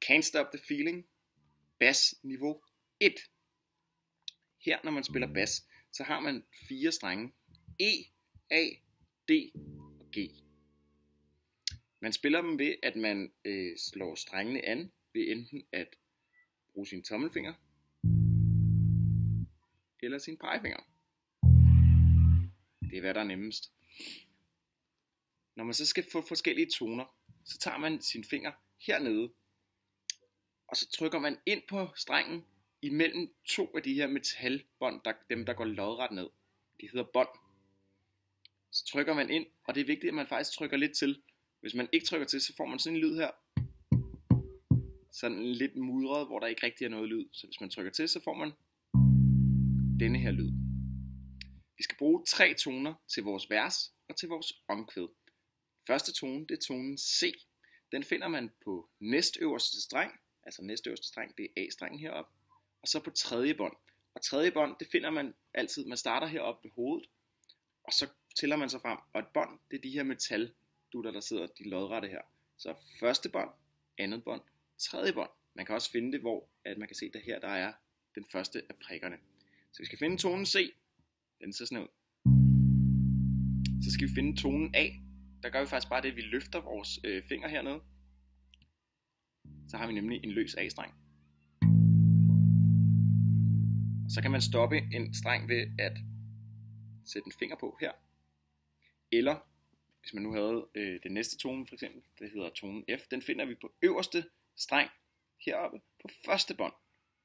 Can't Stop the Feeling, bass niveau 1. Her når man spiller bass, så har man 4 strenge: E, A, D og G. Man spiller dem ved, at man slår strengene an ved enten at bruge sin tommelfinger eller sin pegefinger. Det er hvad der er nemmest. Når man så skal få forskellige toner, så tager man sin finger hernede, og så trykker man ind på strengen imellem 2 af de her metalbånd, dem der går lodret ned. De hedder bånd. Så trykker man ind, og det er vigtigt, at man faktisk trykker lidt til. Hvis man ikke trykker til, så får man sådan en lyd her. Sådan lidt mudret, hvor der ikke rigtig er noget lyd. Så hvis man trykker til, så får man denne her lyd. Vi skal bruge 3 toner til vores vers og til vores omkvæd. Første tone, det er tonen C. Den finder man på næstøverste streng. Altså næstøverste streng, det er A-strengen heroppe. Og så på tredje bånd. Og tredje bånd, det finder man altid. Man starter heroppe ved hovedet, og så tæller man sig frem. Og et bånd, det er de her metaldutter, der sidder, de lodrette her. Så første bånd, andet bånd, tredje bånd. Man kan også finde det, hvor at man kan se, at her der er den første af prikkerne. Så vi skal finde tonen C. Den ser sådan ud. Så skal vi finde tonen A. Der gør vi faktisk bare det, at vi løfter vores finger hernede. Så har vi nemlig en løs A-streng. Og så kan man stoppe en streng ved at sætte en finger på her. Eller hvis man nu havde den næste tone for eksempel, det hedder tonen F, den finder vi på øverste streng heroppe på første bånd.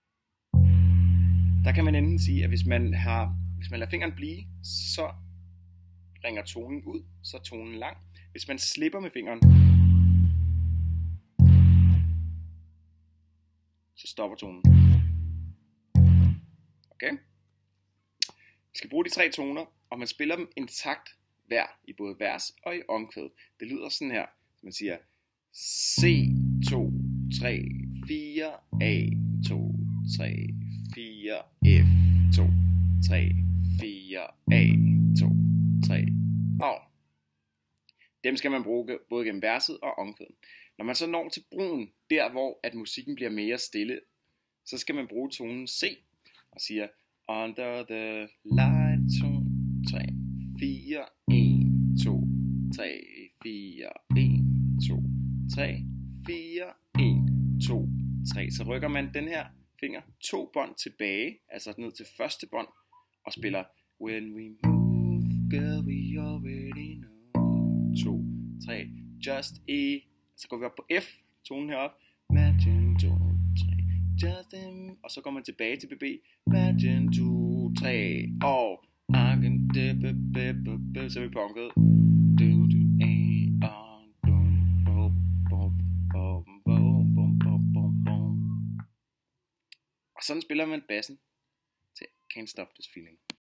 Der kan man enten sige, at hvis man lader fingeren blive, så ringer tonen ud, så er tonen lang. Hvis man slipper med fingeren, så stopper tonen. Okay? Vi skal bruge de 3 toner, og man spiller dem intakt hver i både vers og i omkvæd. Det lyder sådan her, man siger C, 2, 3, 4, A, 2, 3, 4, F, 2, 3, 4, A, 2, 3, og dem skal man bruge både gennem verset og omkvæden. Når man så når til broen, der hvor at musikken bliver mere stille, så skal man bruge tonen C og siger under the light, 2, 3, 4, 1, 2, 3, 4, 1, 2, 3, 4, 1, 2, 3. Så rykker man den her finger 2 bånd tilbage, altså ned til første bånd, og spiller when we move, girl, we already know. 2, 3, just E. Så går vi op på F, tonen heroppe. Imagine 2, 3, just M. Og så går man tilbage til BB. Imagine 2, 3, og I can dip, så er vi på omkvædet. Og sådan spiller man bassen til Can't Stop This Feeling.